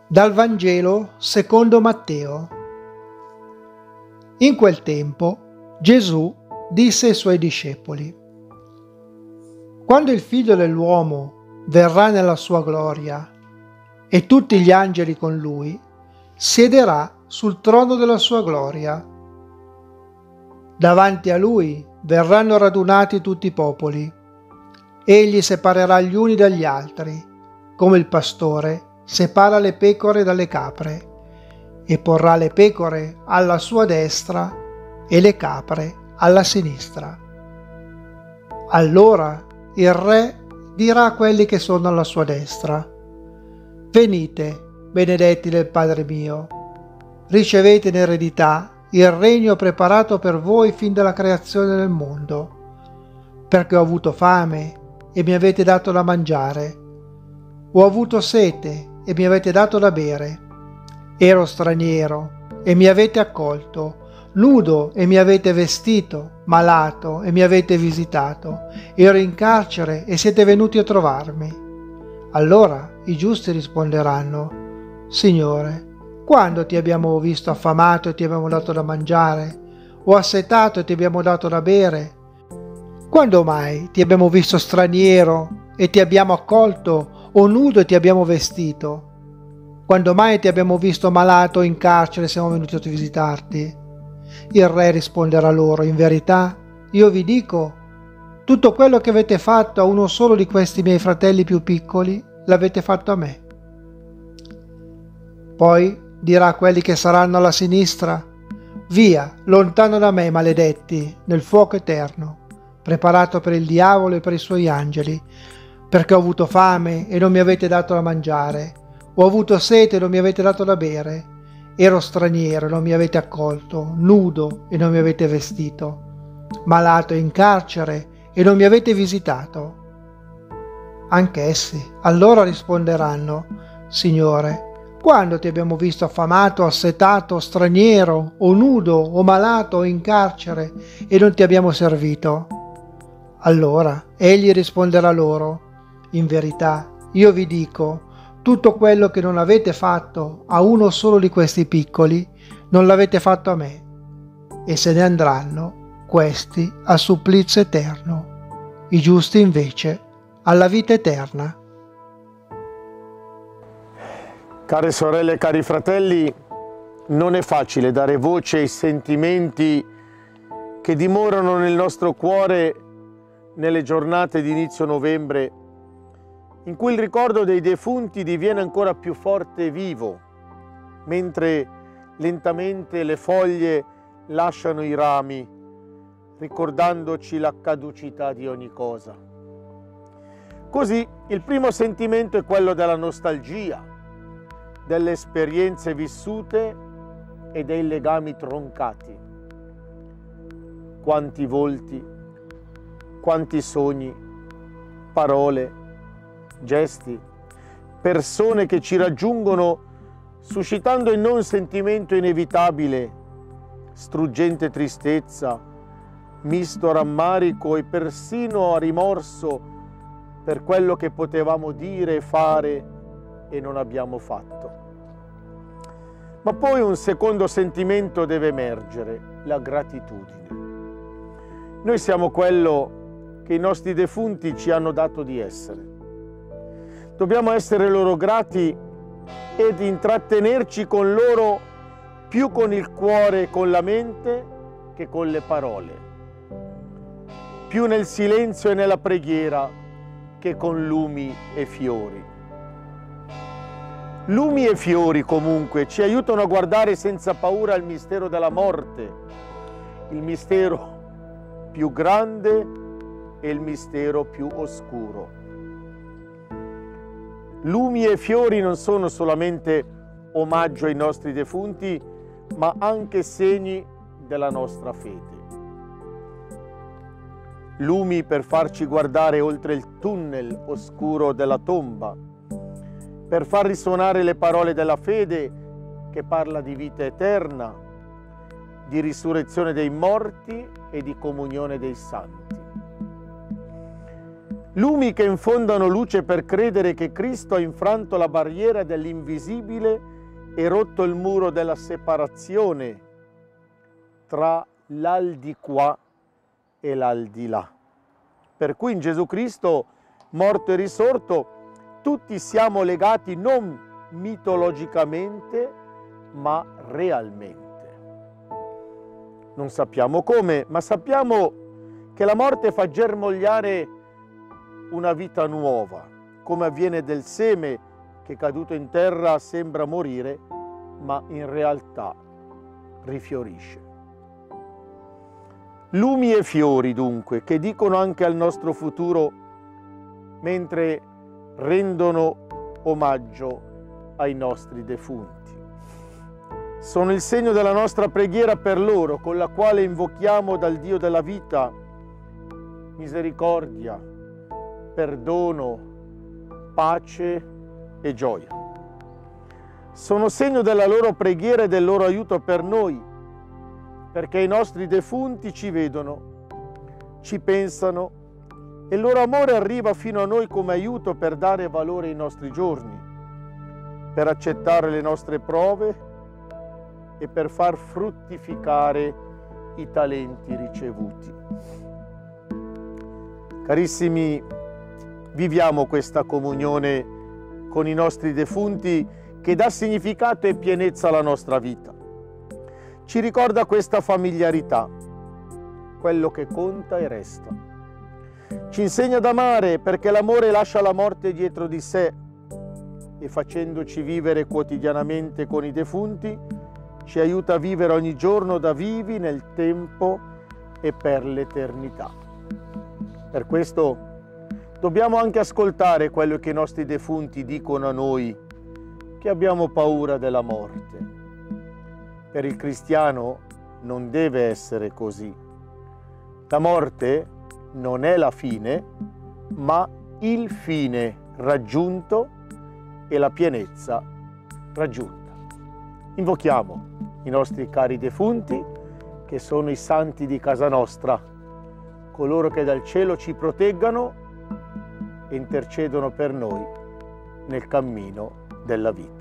Dal Vangelo secondo Matteo. In quel tempo Gesù disse ai suoi discepoli: Quando il Figlio dell'uomo verrà nella sua gloria e tutti gli angeli con lui, siederà sul trono della sua gloria. Davanti a lui verranno radunati tutti i popoli. Egli separerà gli uni dagli altri, come il pastore separa le pecore dalle capre, e porrà le pecore alla sua destra e le capre alla sinistra. Allora il re dirà a quelli che sono alla sua destra: Venite, benedetti del Padre mio, ricevete in eredità il regno preparato per voi fin dalla creazione del mondo, perché ho avuto fame e mi avete dato da mangiare, ho avuto sete e mi avete dato da bere, ero straniero e mi avete accolto, nudo e mi avete vestito, malato e mi avete visitato, ero in carcere e siete venuti a trovarmi. Allora i giusti risponderanno: Signore, quando ti abbiamo visto affamato e ti abbiamo dato da mangiare, o assetato e ti abbiamo dato da bere? Quando mai ti abbiamo visto straniero e ti abbiamo accolto, o nudo e ti abbiamo vestito? Quando mai ti abbiamo visto malato o in carcere e siamo venuti a visitarti? Il re risponderà loro: In verità, io vi dico, tutto quello che avete fatto a uno solo di questi miei fratelli più piccoli, l'avete fatto a me. Poi dirà a quelli che saranno alla sinistra: Via, lontano da me, maledetti, nel fuoco eterno, preparato per il diavolo e per i suoi angeli, perché ho avuto fame e non mi avete dato da mangiare, ho avuto sete e non mi avete dato da bere, ero straniero e non mi avete accolto, nudo e non mi avete vestito, malato e in carcere e non mi avete visitato. Anch'essi allora risponderanno: Signore, quando ti abbiamo visto affamato, assetato, straniero, o nudo, o malato, o in carcere, e non ti abbiamo servito? Allora egli risponderà loro: In verità, io vi dico, tutto quello che non avete fatto a uno solo di questi piccoli, non l'avete fatto a me. E se ne andranno questi al supplizio eterno, i giusti invece alla vita eterna. Care sorelle e cari fratelli, non è facile dare voce ai sentimenti che dimorano nel nostro cuore nelle giornate di inizio novembre, in cui il ricordo dei defunti diviene ancora più forte e vivo, mentre lentamente le foglie lasciano i rami, ricordandoci la caducità di ogni cosa. Così il primo sentimento è quello della nostalgia, delle esperienze vissute e dei legami troncati. Quanti volti, quanti sogni, parole, gesti, persone che ci raggiungono suscitando in noi un sentimento inevitabile, struggente tristezza, misto rammarico e persino rimorso per quello che potevamo dire e fare e non abbiamo fatto. Ma poi un secondo sentimento deve emergere: la gratitudine. Noi siamo quello che i nostri defunti ci hanno dato di essere. Dobbiamo essere loro grati ed intrattenerci con loro più con il cuore e con la mente che con le parole, più nel silenzio e nella preghiera che con lumi e fiori. Lumi e fiori comunque ci aiutano a guardare senza paura il mistero della morte, il mistero più grande e il mistero più oscuro. Lumi e fiori non sono solamente omaggio ai nostri defunti, ma anche segni della nostra fede. Lumi per farci guardare oltre il tunnel oscuro della tomba, per far risuonare le parole della fede che parla di vita eterna, di risurrezione dei morti e di comunione dei santi. lumi che infondano luce per credere che Cristo ha infranto la barriera dell'invisibile e rotto il muro della separazione tra l'aldilà e l'aldilà. Per cui in Gesù Cristo, morto e risorto, tutti siamo legati non mitologicamente, ma realmente. Non sappiamo come, ma sappiamo che la morte fa germogliare una vita nuova, come avviene del seme che caduto in terra sembra morire, ma in realtà rifiorisce. Lumi e fiori, dunque, che dicono anche al nostro futuro, mentre rendono omaggio ai nostri defunti. Sono il segno della nostra preghiera per loro, con la quale invochiamo dal Dio della vita misericordia, perdono, pace e gioia. Sono segno della loro preghiera e del loro aiuto per noi, perché i nostri defunti ci vedono, ci pensano e il loro amore arriva fino a noi come aiuto per dare valore ai nostri giorni, per accettare le nostre prove e per far fruttificare i talenti ricevuti. Carissimi, viviamo questa comunione con i nostri defunti che dà significato e pienezza alla nostra vita. Ci ricorda questa familiarità, quello che conta e resta. Ci insegna ad amare perché l'amore lascia la morte dietro di sé e facendoci vivere quotidianamente con i defunti ci aiuta a vivere ogni giorno da vivi nel tempo e per l'eternità. Per questo dobbiamo anche ascoltare quello che i nostri defunti dicono a noi, che abbiamo paura della morte. Per il cristiano non deve essere così. La morte non è la fine, ma il fine raggiunto e la pienezza raggiunta. Invochiamo i nostri cari defunti, che sono i santi di casa nostra, coloro che dal cielo ci proteggano e intercedono per noi nel cammino della vita.